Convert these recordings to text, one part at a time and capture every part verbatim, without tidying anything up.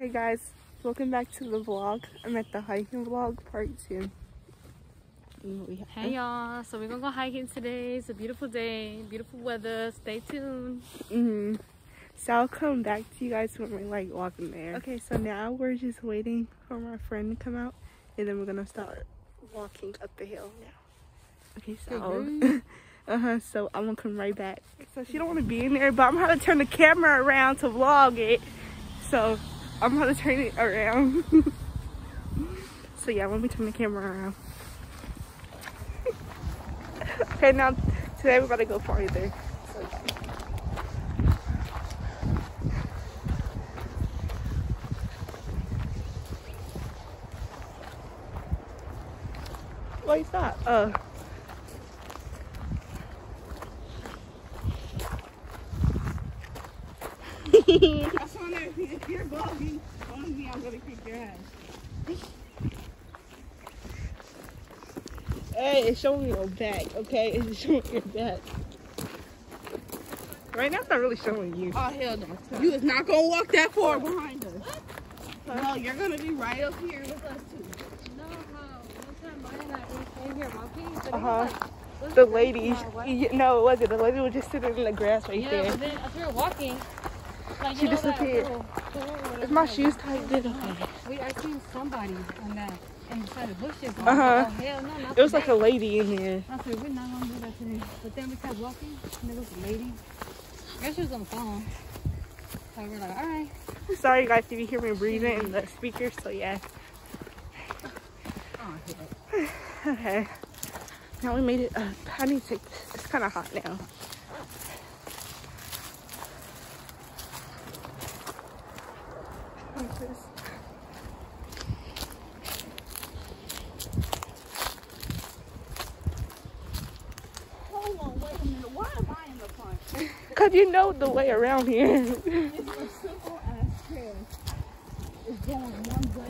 Hey guys, welcome back to the vlog. I'm at the hiking vlog part two. Hey y'all, so we're gonna go hiking today. It's a beautiful day, beautiful weather. Stay tuned. Mm-hmm. So I'll come back to you guys when we're like walking there. Okay, so now we're just waiting for my friend to come out, and then we're gonna start walking up the hill now. Okay, so uh-huh, so I'm gonna come right back. So she don't want to be in there, but I'm gonna turn the camera around to vlog it. So I'm gonna turn it around. So yeah, let me turn the camera around. Okay, now today we're about to go farther. So, why stop? Uh. I just wonder if you're vlogging on me, I'm gonna kick your ass. Hey, it's showing your back, okay? It's showing your back. Right now, it's not really showing you. Oh, hell no. You is not gonna walk that far behind us. What? No, you're gonna be right up here with us, too. No, how one time Maya and I we came here walking. But Uh-huh. Like, the lady, yeah, no, it wasn't. The lady was just sitting in the grass right yeah, there. but then as we were walking, like, you She know, disappeared. That little, little, Is my like, shoes tight? Did okay. We I seen somebody on that inside the bushes. Uh huh. Oh, hell no, not It was today. like a lady in there. I said, we're not gonna do that today. But then we kept walking, and there was a lady. I guess she was on the phone. So we were like, all right. Sorry guys if you hear me breathing in the speakers, so yeah. Oh, Okay. Now we made it. Uh, I need to. It's kind of hot now. What's this? Hold on, wait a minute. Why am I in the front? Cause you know the way around here. It's a simple ass trail. It's going one way.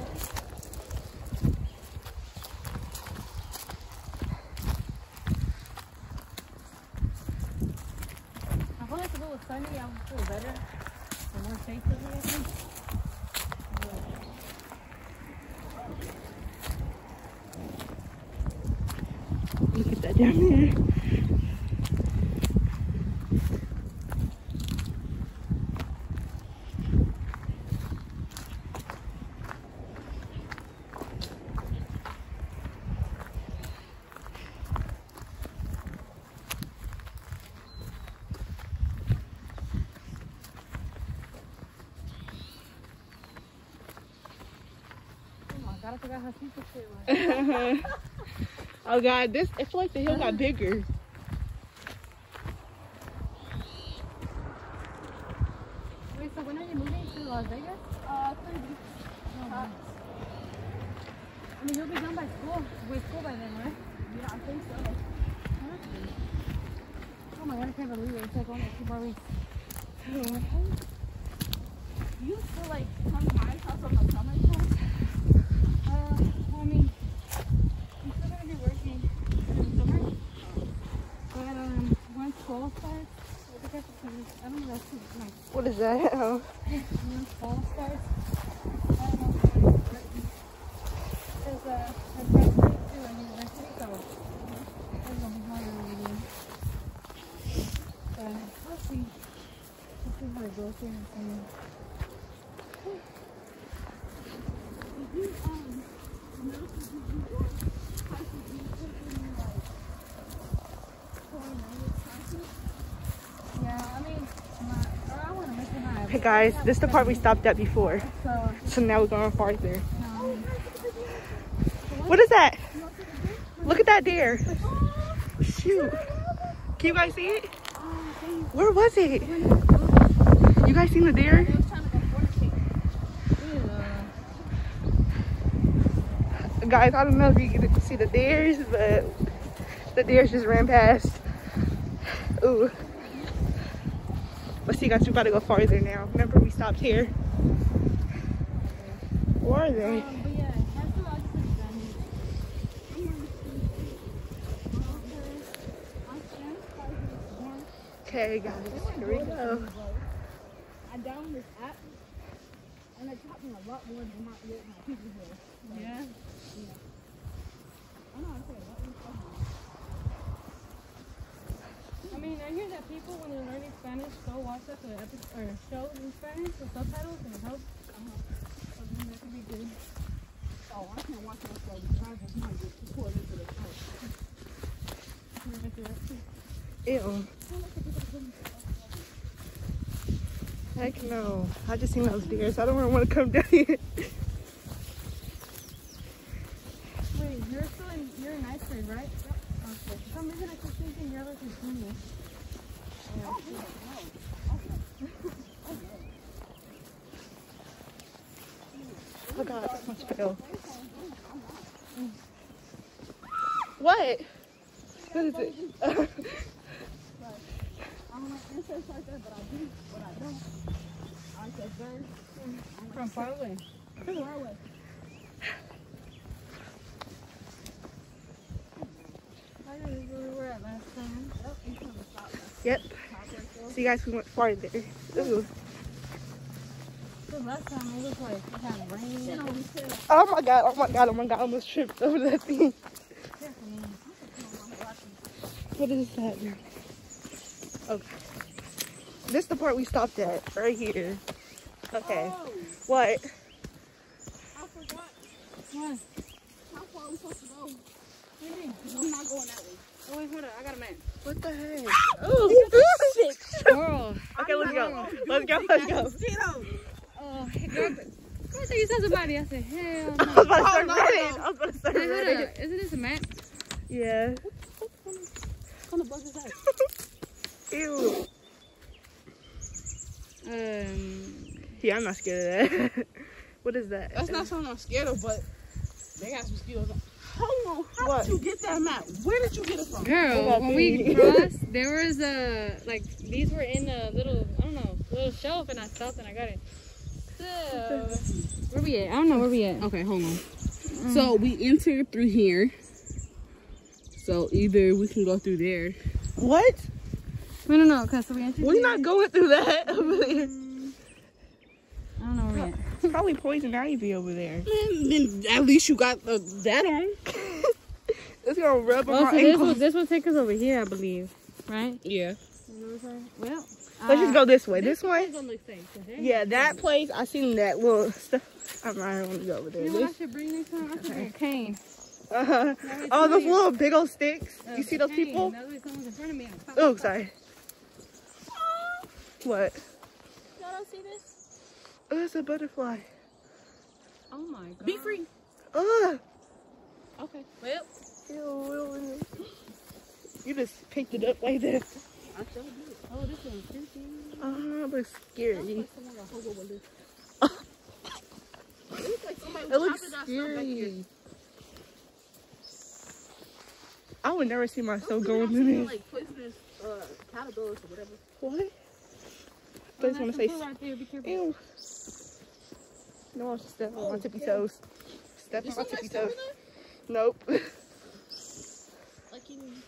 I feel like if it was sunny, I would feel better. And more safe for me, I think. Look at that down there. I forgot how steep this shit was. Oh god, this I feel like the hill got bigger. Wait, so when are you moving to Las Vegas? Uh, three weeks. Oh, nice. I mean, you'll be done by school. With school by then, right? Yeah, I think so. Oh my god, I can't believe it. It's like only a few more weeks. You still like come to my house on the summertime? Uh, well, I mean, I'm still gonna be working in the summer. But, um, once fall starts, I think I have to, I don't know if that's too like, What is that? Oh. once fall starts, I don't know if I'm gonna be working. Because, uh, I'm trying to do a university, so it's gonna be harder really. But, we'll see. We'll see how it goes here in the summer. You, um, notice that you or how should you put in like foreign language classes? Yeah, I mean, my, or I want to make it my. Hey guys, this is the part we stopped at before. So, So now we're going farther. no. What is that? Look at that deer. Shoot. Can you guys see it? Where was it? You guys seen the deer? They was trying to go fornicate. Guys, I don't know if you get to see the deers, but the deers just ran past. Ooh. Let's see, guys, we about to go farther now. Remember, we stopped here. Where are they? Um, but yeah, that's the last Okay, guys, here we go. I downloaded this app, and And they taught me a lot more than my, what my people do. Like, Yeah. yeah. I know how to say a lot more stuff. I mean, I hear that people, when they're learning Spanish, go watch like the epic or shows in Spanish with subtitles, and it helps. Uh-huh. So then that could be good. Oh, I can't watch that show because I just might get too poured into the show. Can I make the rest? Ew. Heck no. I just seen those deers. I don't really want to come down here. Wait, you're still in, you're in ninth grade, right? Yep. Okay. For some reason, I keep thinking you're like a junior. Yeah. Oh, yeah. Oh, okay. Okay. Oh god, that's my spill. What? What is it? I don't like insects like that, but I do, but I don't. I like that bird. From far away. From far away. I know this is where we were at last time. Yep, you come to stop that. Yep. Top right there. See, guys, we went farther. Ooh. So last time it was like, it had rain. You know, we said, Oh my god, oh my god, oh my god, I almost tripped over that thing. What is that? Okay. This is the part we stopped at, right here. Okay. oh, What? I forgot. What? How far are we supposed to go? What do you mean? I'm not going that way. Oh, wait, hold on. I got a man. What the heck? Oh, Girl. okay, let's go. Let's go, let's go. Mosquitoes. Oh, hey, girl. I said you saw somebody. I said, hell I no. was about to start no, running. no. I was about to start Hey, hold running. up. Isn't this a mat? Yeah. What kind of bug is that? Ew. Um, Yeah, I'm not scared of that. What is that? That's not something I'm scared of, but they got mosquitoes. Hold on, how What? did you get that map? Where did you get it from? girl, when we crossed, there was a, like, these were in a little, I don't know, little shelf, and I stopped and I got it. So, where we at? I don't know where we at. Okay, hold on. So we entered through here. So either we can go through there. What? No, no, no, because so we entered. We're not going through that over there. I don't know where we at. It's probably poison ivy over there. Man, then at least you got the, that on. It's gonna rub on Oh, my so this will, ankles. this will take us over here, I believe. Right? Yeah. Well, Let's just go this way. This This way? gonna look safe. 'cause there- Yeah, that place. I seen that little stuff. I'm not want to go over there. You know what I This, should bring next time? I should bring a cane. uh-huh. Oh, those little big old sticks. You see those people? That way someone's in front of me. I'll pop, Oh, pop, sorry. What? Y'all don't see this? Oh, it's a butterfly. pop. Oh my god. Be free. Ugh. Okay. Well, Ew. You just picked it up like that. I shall do it. oh, this one's creepy. Oh, but scary. Like someone got hobo with this. It looks like somebody was It looks chopping that stuff back here. scary. I would never see myself Those going are through this. like poisonous uh, caterpillars or whatever. What? Oh, I just want to say, that's some food right there. Be careful. ew. No, I'm just stepping on my Oh, tippy yeah. toes. Step Is on my somebody tippy still toes. in there? Nope. Like you.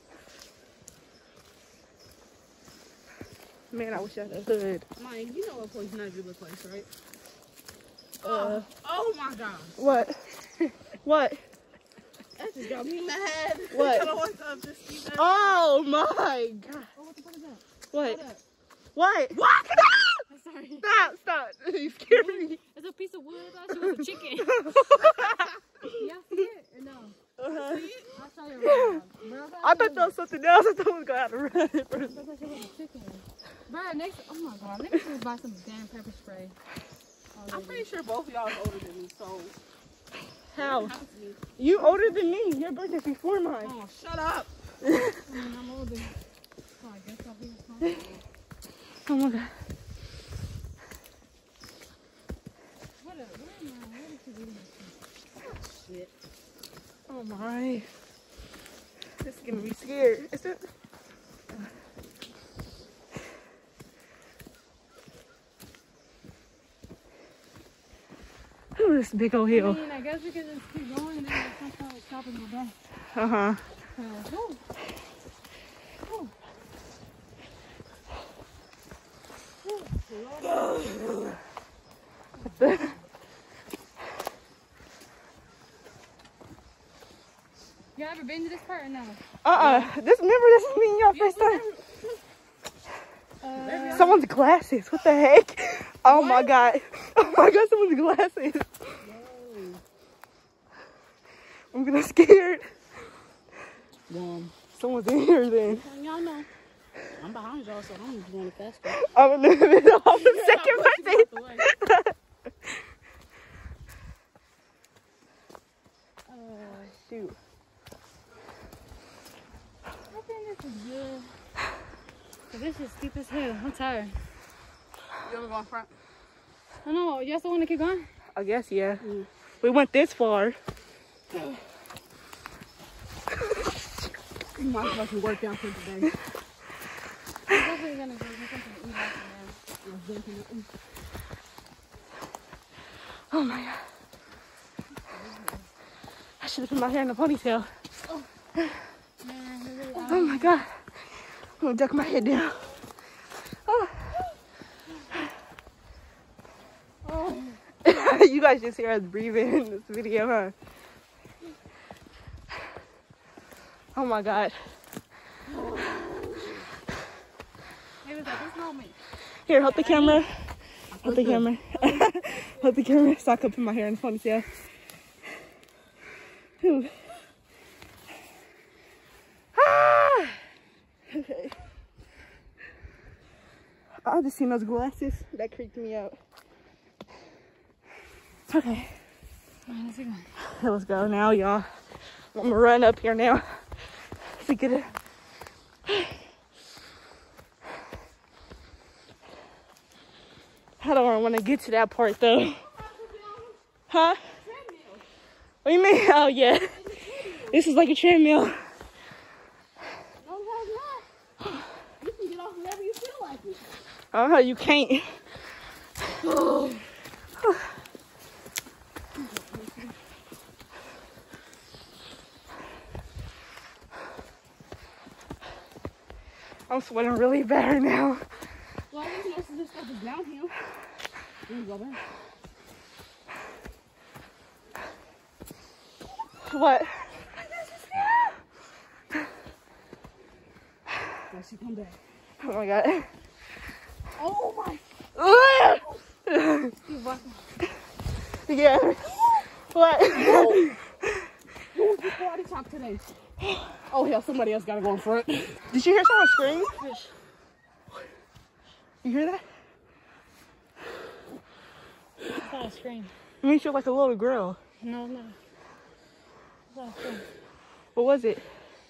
Man, I wish I had a hood. Mike, you know what poison ivy looks like, right? Uh, Oh my god. what? What? That just got me mad. What? I don't want to just see that. Oh my god. Oh, what the fuck is that? What? Hold up. What? What? I'm sorry. Stop, stop. You scared me. It's a piece of wood. I thought it was a chicken. Y'all see it or no? Uh-huh. I'll show you right now. Bro, I thought that was something else. I thought we was going to have to run. I thought that shit was a chicken. Bro, next, oh my god, next we buy some damn pepper spray. Oh, I'm pretty sure both of y'all are older than me, so. How? You older than me. Your birthday's before mine. Oh, shut up. I mean, I'm older. So I guess I'll be responsible. Oh my god. What a, where am I? Where did you do this? Shit. Oh my. This is gonna be scared. Is it? Ooh, this big old I hill. mean, I guess we could just keep going and then at some point stop and go back. Uh huh. Uh, whew. Whew. You ever been to this part or no? Uh-uh. This, remember, this is me and your first time. Uh, Someone's glasses. What the heck? Oh what? my god. Oh my god, someone's glasses. Whoa. I'm getting scared. Um, Someone's in here then. Y'all know. I'm behind y'all, so I'm just going faster. I'm in the middle of the second person. uh, Shoot. I think this is good. But this is steep as hell. I'm tired. You wanna go in front? I know. You still want to keep going? I guess, yeah. Mm. We went this far. You might as well can work down for today. I'm definitely gonna go get something to eat after that. Oh my god. I should have put my hair in a ponytail. Oh, man, really oh my god. I'm gonna duck my head down. Oh. Oh. You guys just hear us breathing in this video, huh? Oh my god. Here, hold the camera. Hold the camera. Hold the camera so I can put my hair in the ponytail. Whew. Ah! Okay. I just seen those glasses. That creeped me out. Okay. Alright, let's go. Let's go now, y'all. I'm gonna run up here now to get it. I don't want to get to that part though. Huh? What do you mean? Oh yeah. This is like a treadmill. No, that's not. You can get off whenever you feel like it. Oh, you can't. Oh. I'm sweating really bad right now. Well, I guess most of this stuff is downhill. Let me go back. What? Now she come back. Oh my god. Oh my. Yeah. What? Oh. Who was the karate chop today? Oh hell, somebody else gotta go in front. Did you hear someone scream? You hear that? It's not a scream. It makes you like a little girl. No, no. It's not a scream. What was it?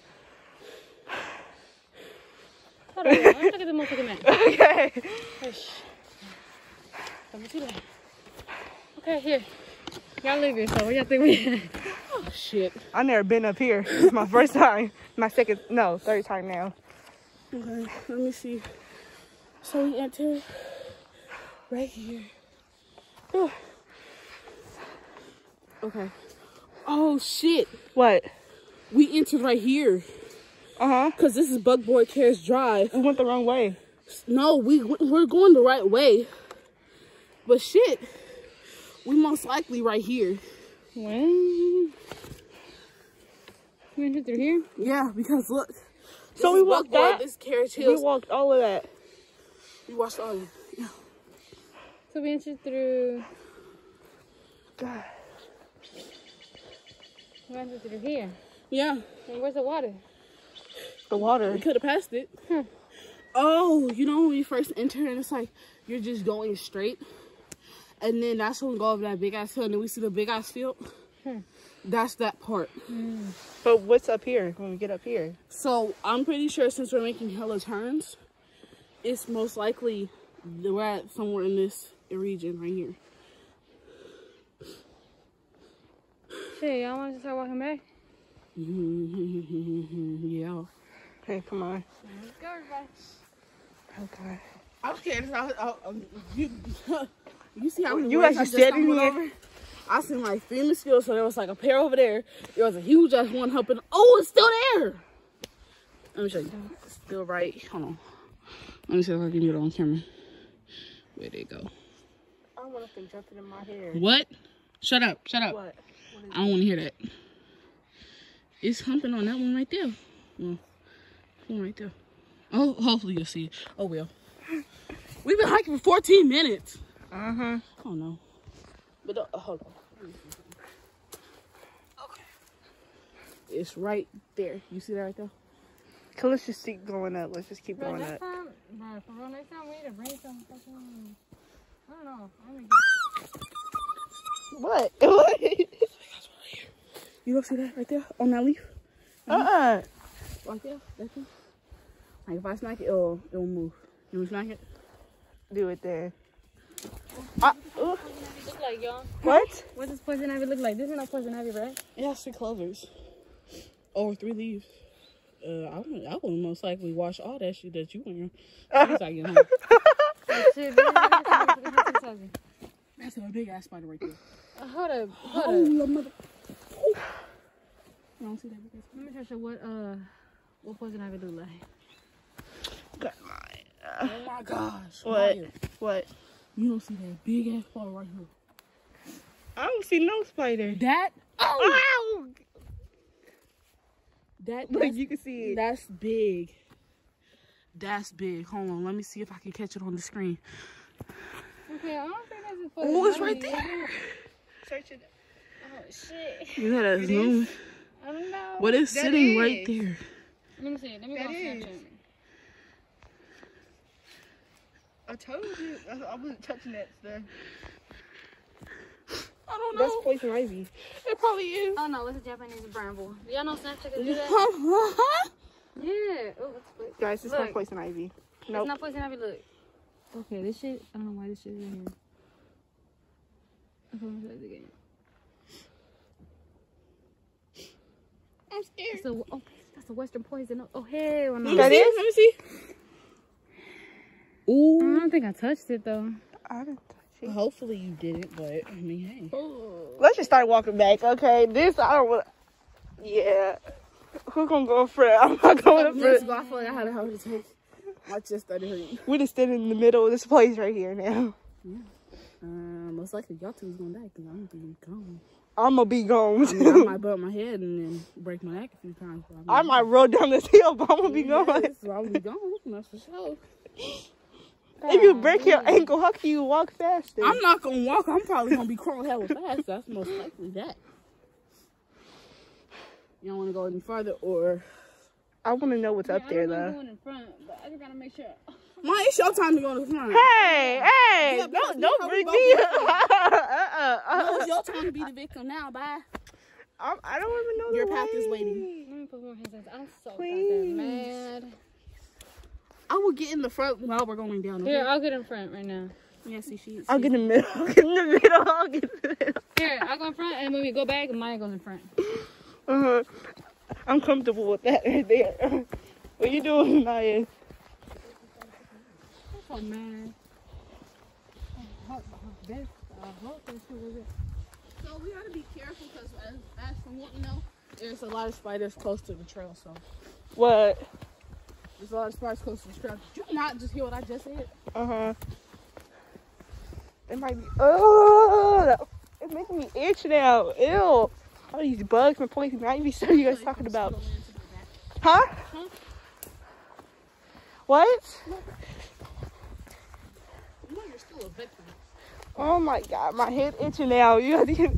Hold on, let me look at the motherfucking map. Okay. Hush. Don't be too loud. Okay, here. Y'all leave yourself. What y'all think we Oh shit. I've never been up here. It's my first time. My second, no, third time now. Okay, let me see. So we enter right here. Okay. Oh shit. What? We entered right here. Uh-huh. Cause this is Bug Boy Cares Drive. We went the wrong way. No, we we're going the right way. But shit, we most likely right here. When? We entered through here? Yeah, because look. So we walked that? This Carriage Hills. We walked all of that. We watched all of it. Yeah. So we entered through. God. We entered through here. Yeah. And where's the water? The water. We could have passed it. Hmm. Oh, you know when we first enter and it's like you're just going straight, and then that's when we go over that big ass hill and then we see the big ass field. Hmm. That's that part. Mm. But what's up here when we get up here? So I'm pretty sure since we're making hella turns, it's most likely we're at somewhere in this region right here. Shit, y'all want to start walking back? Yeah. Okay, come on. Let's go, everybody. Okay. I'm scared. I, I, I, you, you see how many You waves guys I just dead in stumbled here? over? I seen like three mosquitoes, so there was like a pair over there. There was a huge ass one helping. Oh, it's still there. Let me show you. It's still right. Hold on. Let me see if I can get it on camera. Where'd it go? I don't want nothing jumping in my hair. What? Shut up. Shut up. What? What is I don't want to hear that. It's humping on that one right there. Well, one right there. Oh, hopefully you'll see it. Oh, well. We've been hiking for fourteen minutes. Uh-huh. Oh, no. But, uh, hold on. Okay. It's right there. You see that right there? Okay, let's just keep going up. Let's just keep Bro, going next up. time, bro, for real, next time we need to bring some fucking, I don't know. I'm gonna What? What? You don't see that right there on that leaf? Uh-uh. Right there? That thing? Like if I smack it, it'll, it'll move. You want to smack it? Do it then. Uh, uh, What does poison ivy look like, y'all? what? What does poison ivy look like? This is not poison ivy, right? It has three clovers. Or three leaves. Uh, I would, I would most likely wash all that shit that you wearing. Once I get home. Oh, shit, baby, look at this, look at this. That's a big ass spider right there. Uh, hold up, hold Oh, up. your mother. Oh. You don't see that big ass Let me show you what, uh, what poison ivy look like. God. spider? Oh my gosh. What? Maya, What? you don't see that big ass spider right here. I don't see no spider. That? Oh! Ow! That, Look, that's, you can see it. that's big. That's big. Hold on. Let me see if I can catch it on the screen. Okay, I don't think that's a poison Oh, it's ivy. right there. Search it. Oh, shit. You gotta zoom. I don't know. But it's That sitting is. right there. Let me see. Let me That go on is. Snapchat. I told you. I, I wasn't touching that stuff. I don't That's know. poison ivy. It probably is. Oh no, it's a Japanese bramble. Do y'all know Snapchat can do that? Huh? Yeah. Oh, that's quick. Guys, this is Look. not poison ivy. It's Nope. not poison ivy. Look. Okay, this shit. I don't know why this shit is in here. Okay, let me try this again. I'm scared. It's a, oh, that's a Western poison. Oh, hell no. That Let me see. is? Let me see. I Ooh. don't think I touched it though. I didn't touch it. Hopefully you didn't, but I mean, hey. Let's just start walking back, okay? This, I don't want. Yeah. Who's gonna go up front? I'm not going up Let's front. go. I feel like I had a heart attack. My chest started hurting. We're just standing in the middle of this place right here now. Uh, most likely y'all two's gonna die because I'm gonna be gone. I'm gonna be gone. I, mean, I might bump my head and then break my neck a few times. But I might roll down this hill, but I'm gonna be gone. Yes, so I'm gonna be gone. That's for sure. If you break your ankle, how can you walk faster? I'm not gonna walk. I'm probably gonna be crawling hella fast. That's most likely that. You don't want to go any further, or I want to know what's up there, though. Going in front, but I just gotta make sure. my, it's your time to go to the front. Hey, hey, Yeah, because don't, we don't probably bring both me be up. uh-uh. No, it's your time to be the victim now. Bye. I'm, I don't even know Your the path way. is waiting. Let me put more hands. I'm so Please. goddamn mad. I will get in the front while we're going down. Okay? Here, I'll get in front right now. Yeah, see, she. I'll get in the middle. I'll get in the middle. I'll get in the middle. Here, I'll go in front, and when we go back, Maya goes in front. Uh-huh. I'm comfortable with that right there. What you doing, Maya? I'm so mad. I hope, I hope that shit was it. So we gotta be careful because, as, as from what we know, there's a lot of spiders close to the trail. So What? there's a lot of spiders close to the trail. Did you not just hear what I just said? Uh-huh. It might be... Oh! It's making me itch now. Ew. All these bugs and poison ivy stuff you guys talking about. Huh? Huh? What? You know you're still a victim. Oh my god, my head itching now. You guys can...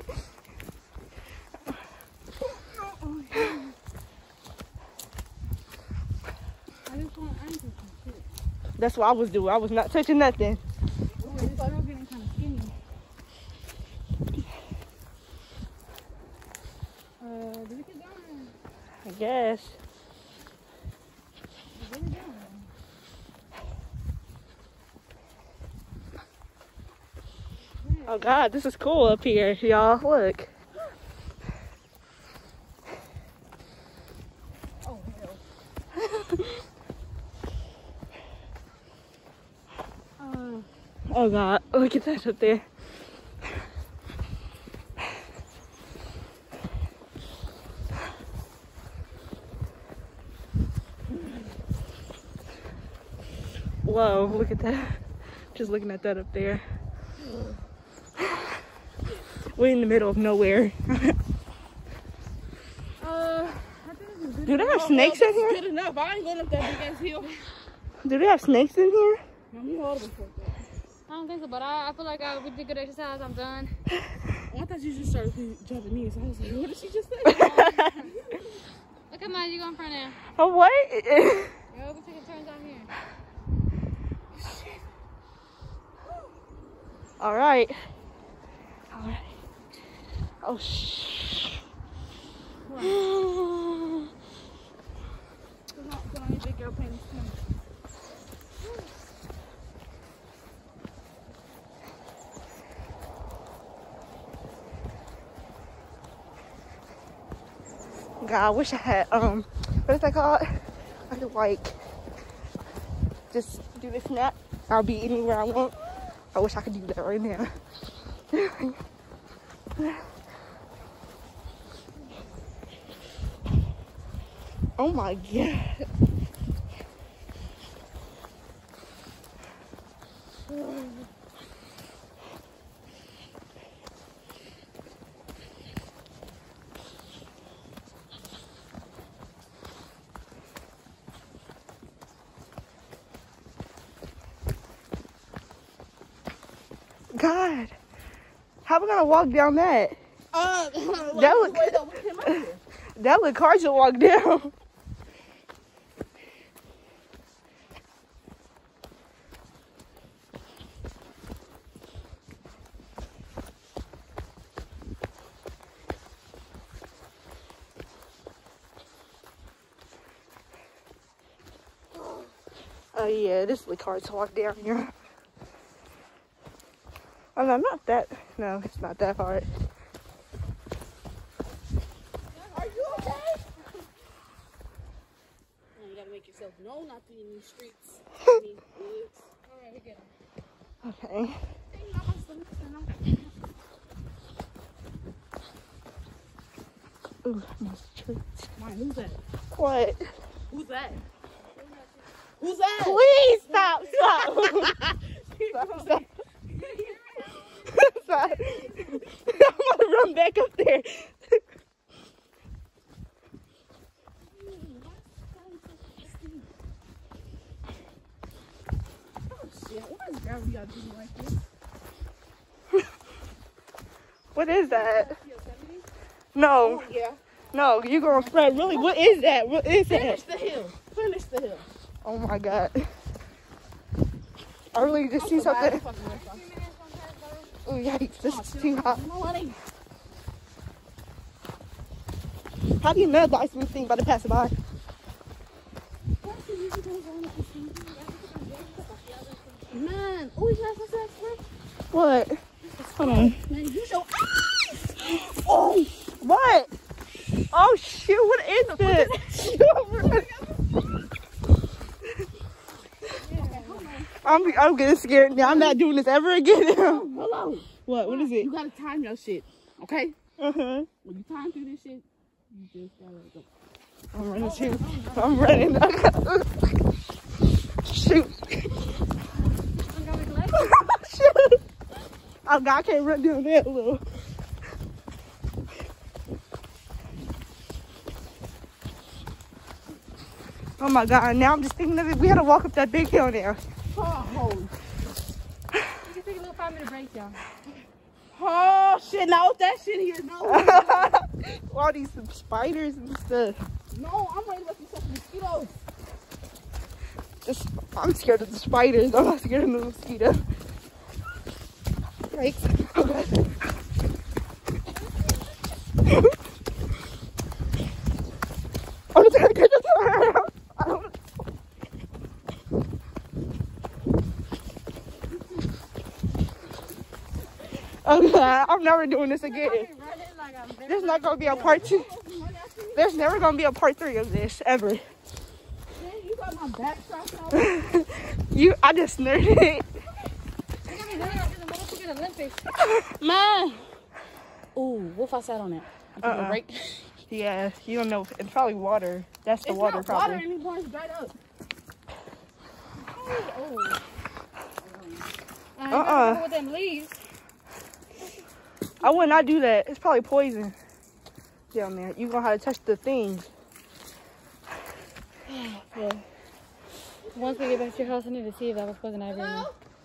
I just want I need some shit. That's what I was doing. I was not touching nothing. Oh, this girl getting kind of skinny. Uh, did we keep going? I guess. What are we doing? Oh god, this is cool up here, y'all. Look. Oh, hell. uh, Oh god, look at that up there. Whoa, look at that. Just looking at that up there. We're in the middle of nowhere. Uh, I think this is good. Do they have Oh, snakes well, in here? Good enough. I ain't going up that big ass hill. Do they have snakes in here? Let me hold it for a second. I don't think so, but I, I feel like I, we did good exercise. I'm done. Oh, I thought you just started speaking Japanese. I was like, what did she just say? Look at mine. You go in front now. Oh, what? Yo, we taking turns out here. All right. All right. Oh, shh. Put on, put on your big girl pants. God, I wish I had, um, what is that called? I could, like, just do this nap. I'll be anywhere I want. I wish I could do that right now. Oh my God. God, how we gonna walk down that? Uh, That look, that look hard to walk down. Oh yeah, this look hard to walk down here. Oh no, not that. No, it's not that hard. Are you okay? You gotta make yourself known out there in these streets. In these woods. Alright, we get him. Okay. Ooh, my treats. Mine, who's that? What? Who's that? Who's that? Please stop! Stop! Stop! Stop! Stop! I'm gonna run back up there. What is that? No. Oh, yeah. No, you're gonna spread. Really, what is that? What is Finish that? the hill. Finish the hill. Oh my God. I really just I'm see so bad something. at fucking with them. Oh yikes, this is too hot. You know what I mean? How do you know the ice cream thing about to pass by? Man, oh, you guys what's that, bro? What? Hold on. Man, you show eyes. Oh, what? Oh shoot, what is this? I'm, I'm getting scared now. I'm not doing this ever again. Hello. What? What is it? You gotta time your shit, okay? Uh-huh. When you time through this shit, you just gotta go. I'm running too. I'm running. Shoot. Shoot. Oh God, I can't run down that little. Oh my God, now I'm just thinking of it. We had to walk up that big hill now. Oh, holy. We can take a little five minute break, y'all. Oh shit, no, that shit here, no. All these spiders and stuff. No, I'm waiting for some mosquitoes. Just, I'm scared of the spiders. I'm not scared of the mosquito. Right. Okay. I'm just gonna get this around. I don't. Oh God, I'm never doing this again. There's not gonna be a part two. There's never gonna be a part three of this ever. Man, you got my back strapped out. You, I just nerded it. Man. Ooh, what if I sat on that? I'm taking Uh-uh. a break. Yeah, you don't know. It's probably water. That's the It's water, not probably. water anymore, it's dried up. Oh, Uh, Uh-uh. with them leaves. I would not do that. It's probably poison down there. You gonna have to touch the things. Yeah. Once we get back to your house, I need to see if that was poison ivy. Hello?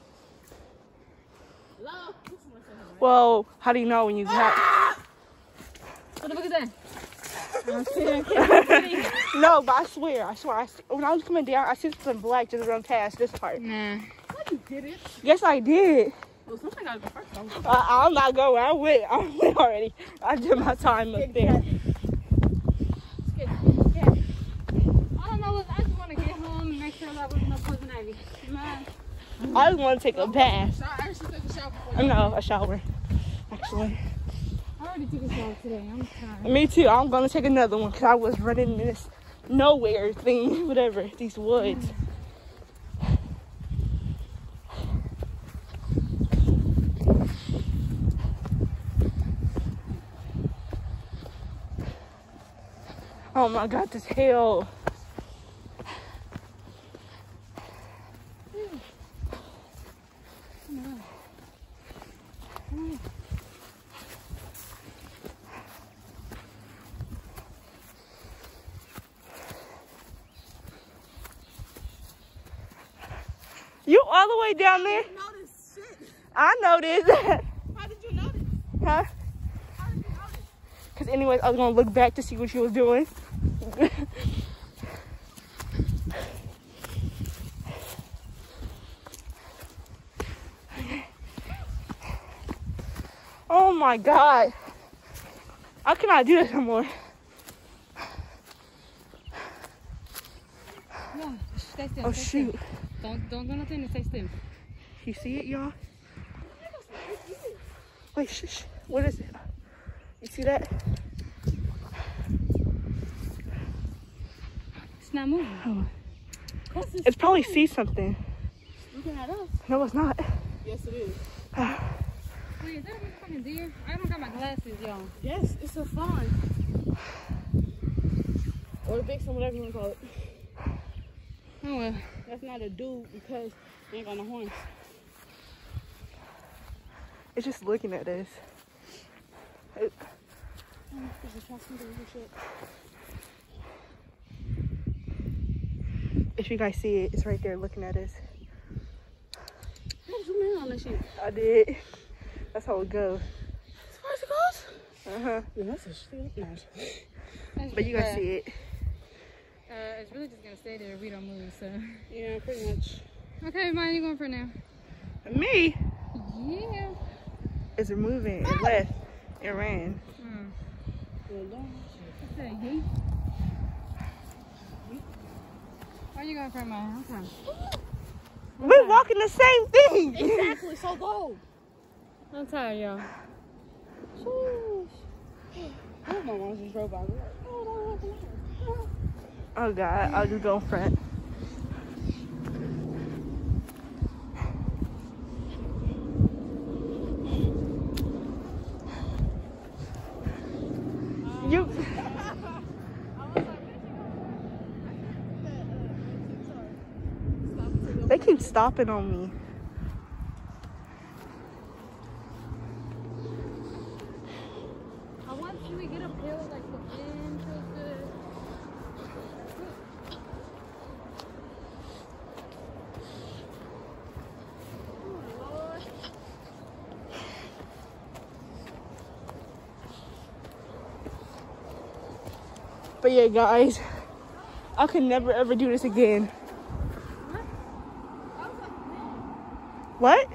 Hello? Well, how do you know when you got? What the fuck is that? I'm kidding, I'm kidding, I'm kidding. No, but I swear, I swear, I see, when I was coming down, I see something black just run past this part. Nah. What, you did it? Yes, I did. Well, something gotta go first, though. Uh, I'm not going. I went. I went already. I did my time up there. I don't know what, I just want to get home and make sure that wasn't no poison ivy. Man. I just want to take a bath. So I actually took a shower before I you. know, a shower, actually. I already took a shower today. I'm tired. Me too. I'm going to take another one because I was running in this nowhere thing, whatever, these woods. Oh my God, this hill. You all the way down there? I didn't notice shit. I noticed. How did you notice? Huh? How did you notice? Because anyways, I was going to look back to see what she was doing. Oh my God. I cannot do this no more. No, stay still. Oh stay shoot. Still. Don't, don't do nothing and stay still. You see it, y'all? Wait, shh, shh. What is it? You see that? It's not moving. Oh. It's, It's probably see something. looking at us. No, it's not. Yes, it is. Wait, is that a fucking deer? I don't got my glasses, y'all. Yes, it's a fawn. Or a vixen, whatever you want to call it. Oh well. That's not a dude because he ain't got no horns. It's just looking at us. It, if you guys see it, it's right there looking at us. Don't zoom in on that shit. I did. That's how it goes. As far as it goes? Uh-huh. Yeah, that's a shit. Nice. That's But you guys uh, see it. Uh, it's really just gonna stay there if we don't move, so. Yeah, pretty much. Okay, Mine, you going for now? Me Yeah. is moving. It left. It ran. Hmm. Well done. What's that, yeet? Where you going for, Mine? Okay. We're walking the same thing. Exactly, so go. I'm tired, y'all. Sheesh. I hope my mom just drove by. We're like, oh, don't walk alone. Oh God, I'll just go in front. You. They keep stopping on me. I want you to get uphill, like the wind feels good. But yeah, guys, I could never ever do this again. What?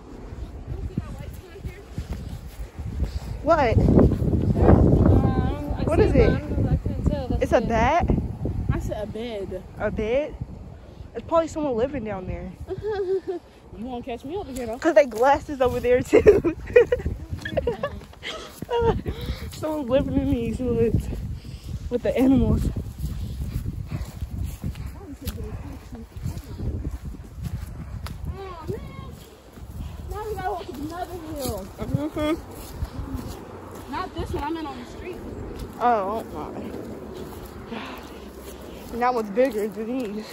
What? Uh, I don't, I What see is but it? I don't know, I can't tell. That's It's a it. bat? I said a bed. A bed? It's probably someone living down there. You won't catch me over here, though. Cause they glasses over there too. Someone's living in these woods with the animals. Oh, man. Now we gotta walk up another hill. Mm-hmm. Not this one, I meant on the street. Oh my. And that one's bigger than these.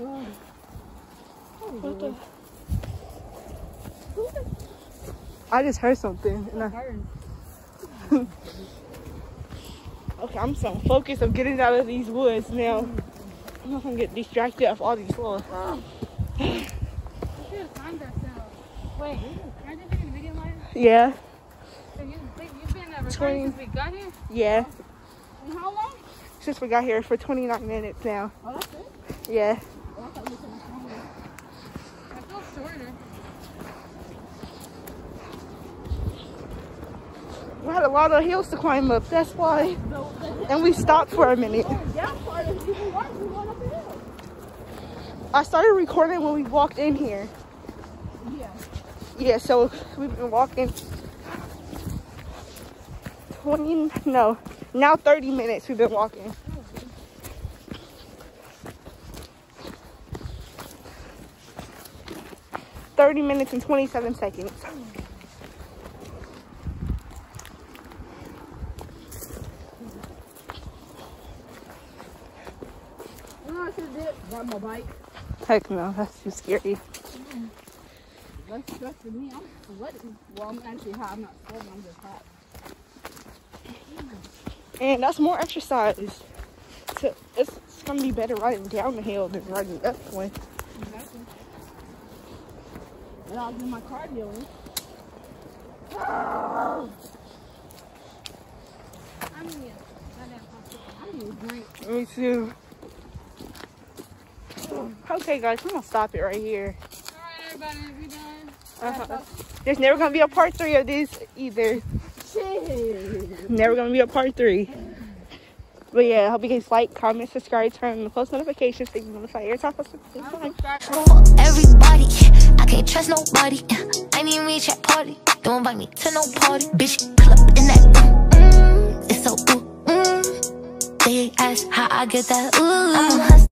What the? I just heard something. And I... Okay, I'm so focused on getting out of these woods now. I'm not gonna get distracted off all these slows. We should have timed ourselves. Wait, are they taking a video live? Yeah. So you, you've been uh, recording twenty. since we got here? Yeah. And how long? Since we got here for twenty-nine minutes now. Oh, that's it? Yeah. Oh, I thought you said it was longer. I feel shorter. We had a lot of hills to climb up, that's why. And we stopped for a minute. I started recording when we walked in here. Yeah. Yeah, so we've been walking twenty, no, now thirty minutes we've been walking. thirty minutes and twenty-seven seconds. Ride my bike. Heck no, that's too scary. Mm. Less stress for me. I'm sweating. Well, I'm actually hot. I'm not sweating. I'm just hot. And that's more exercise. So it's, it's gonna be better riding down the hill than riding up one. Exactly. And I'll do my cardio. I need I need a drink. Me too. Okay, guys, I'm gonna stop it right here. Alright, everybody, we done. Uh-huh. There's never gonna be a part three of this either. Shit. Never gonna be a part three. But yeah, I hope you guys like, comment, subscribe, turn on the post notifications so you can notify every time I post. Everybody, I can't trust nobody. I ain't even reach that party. Don't invite me to no party. Bitch, pull up in that. Mm, it's so ooh, mm. They ask how I get that. Ooh.